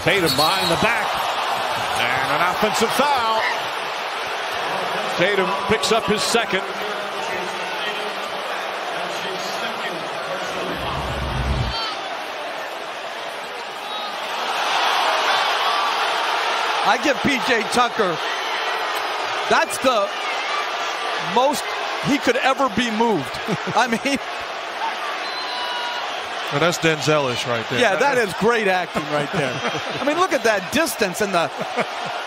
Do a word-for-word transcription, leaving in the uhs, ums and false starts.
Tatum behind the back. And an offensive foul. Tatum picks up his second. I give P J Tucker, that's the most he could ever be moved. I mean, well, that's Denzel-ish right there. Yeah, that is great acting right there. I mean, look at that distance and the